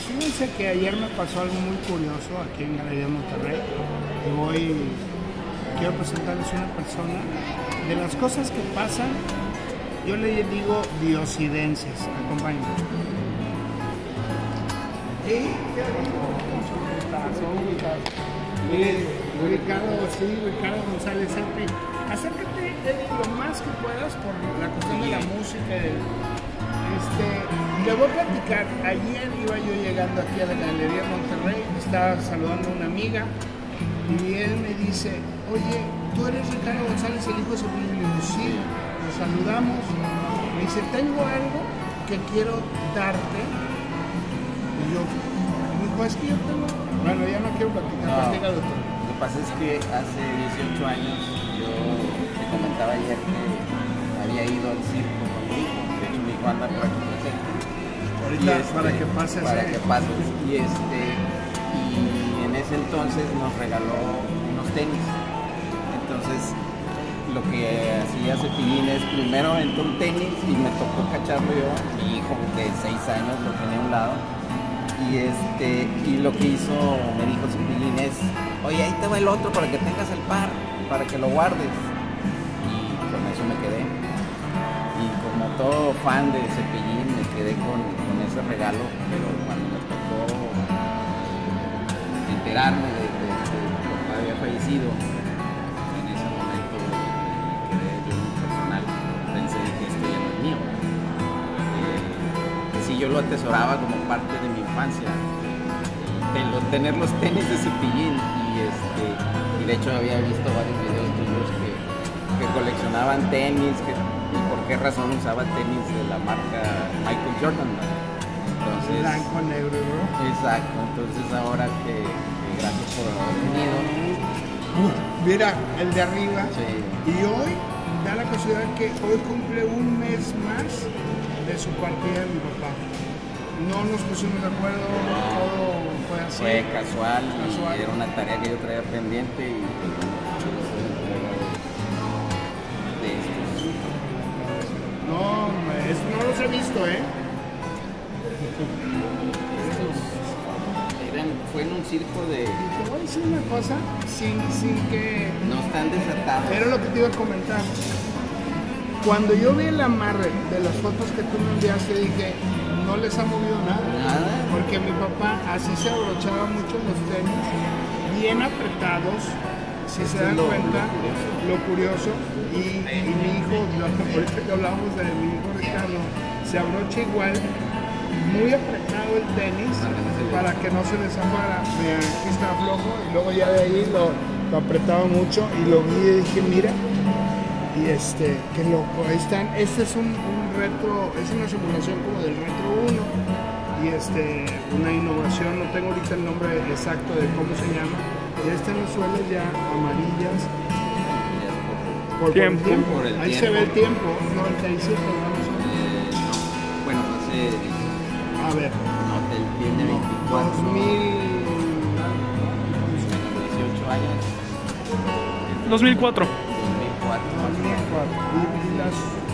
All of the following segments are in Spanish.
Fíjense que ayer me pasó algo muy curioso aquí en Galería Monterrey. Quiero presentarles una persona. De las cosas que pasan, yo le digo diosidencias. Acompáñenme. Ricardo González Epi. Acércate, Eddie, lo más que puedas por la cuestión de la música. Le voy a platicar. Ayer iba yo llegando aquí a la Galería Monterrey, estaba saludando a una amiga y él me dice, oye, ¿tú eres Ricardo González, el hijo de Cepillín? Le digo, sí, nos saludamos. Me dice, tengo algo que quiero darte. Y yo, me dijo, es que yo tengo... Bueno, ya no quiero platicar, platica de todo. Lo que pasa es que hace 18 años yo te comentaba ayer que había ido al circo con mi hijo. De hecho, mi hijo anda por aquí presente. Ahorita, para que pases. Para que pases. Y en ese entonces nos regaló unos tenis. Entonces, lo que hacía Cepillín es primero entró un tenis y me tocó cacharlo yo. Mi hijo de 6 años lo tenía a un lado. Y lo que hizo, me dijo Cepillín es, oye, ahí te va el otro para que tengas el par, para que lo guardes. Y con eso me quedé. Y como todo fan de Cepillín, me quedé con ese regalo, pero cuando me tocó enterarme de que mi papá había fallecido, en ese momento me quedé yo en lo personal, pensé que esto ya no es mío. Sí, yo lo atesoraba como parte de mi infancia, tener los tenis de Cepillín y de hecho había visto varios videos tuyos que coleccionaban tenis, y por qué razón usaba tenis de la marca Michael Jordan, ¿no? Entonces, blanco, negro, ¿no? Exacto, entonces ahora que gracias por haber venido. Mira, el de arriba. Sí. Y hoy da la casualidad que hoy cumple un mes más de su partida de mi papá. No nos pusimos de acuerdo, todo fue así. Fue casual. Y era una tarea que yo traía pendiente y de estos. No, no los he visto, ¿eh? Fue en un circo de... Te voy a decir una cosa, sin que... No están desatados. Era lo que te iba a comentar. Cuando yo vi el amarre de las fotos que tú me enviaste, dije, no les ha movido nada. Nada. Porque mi papá así se abrochaba mucho los tenis, bien apretados, si se dan cuenta, lo curioso. Y mi hijo, ahorita que hablamos de mi hijo Ricardo, se abrocha igual, muy apretado el tenis para que no se le zafara. Aquí está flojo y luego ya de ahí lo apretaba mucho y lo vi y dije, mira. Y qué loco, ahí están. Este es un retro, es una simulación como del Retro 1 y una innovación, no tengo ahorita el nombre exacto de cómo se llama. Ya están las suelas ya amarillas por el tiempo. Ahí se ve el tiempo, 97, vamos a ver. Bueno, no sé. A ver. No, él tiene 24. 18 años. 2004. Y las...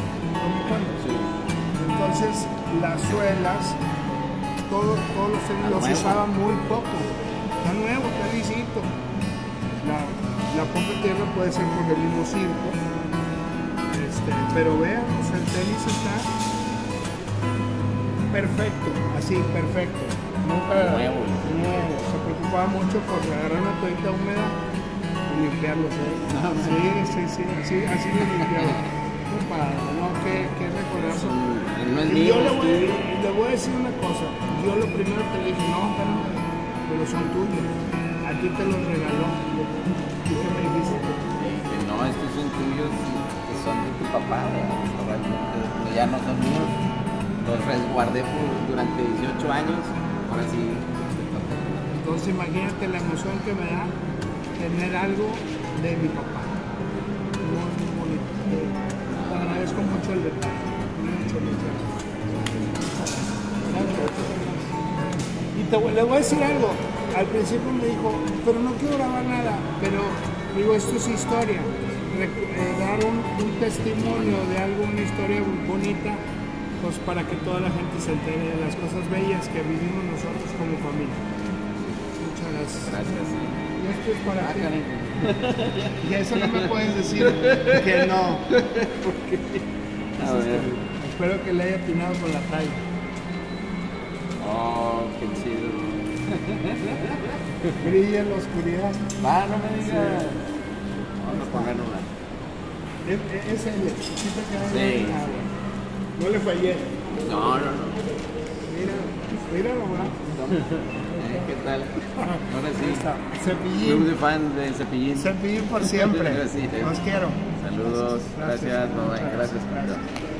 Entonces, las suelas, todos los tenis los usaba muy poco. Está nuevo, está lisito. La poca tierra puede ser por el mismo circo. Pero vean, o sea, el tenis está perfecto, así, perfecto. Nunca nuevo. Se preocupaba mucho por agarrar una toallita húmeda y limpiarlos. Sí, así lo limpiaba. Muy padre, ¿no? Qué recordazo. No es Y mío, yo le voy a decir una cosa. Yo lo primero que le dije, no, pero son tuyos. A ti te los regaló. ¿Y qué me dijiste? Que no, estos son tuyos, que son de tu papá, realmente ya no son míos. Los resguardé durante 18 años. Ahora sí. Entonces imagínate la emoción que me da tener algo de mi papá. Muy bonito. Te agradezco mucho el detalle. Mucho. Y le voy a decir algo. Al principio me dijo, pero no quiero grabar nada. Pero digo, esto es historia. Dar un testimonio de algo, una historia bonita, pues para que toda la gente se entere de las cosas bellas que vivimos nosotros como familia. Muchas gracias. Gracias. Y esto es para ti. Karen. Y eso no me puedes decir que no. A ver. Espero que le haya atinado con la talla. Oh, qué chido. Brilla en la oscuridad. Va, no me digas. Vamos a poner una. Es L. ¿Sí te queda Sí. bien? Ah, bueno. No le fallé. No. Mira nomás. ¿Qué tal? Ahora sí. Cepillín. Club de fan de Cepillín. Cepillín por siempre. Sí. Los quiero. Saludos. Gracias. Bye. Gracias.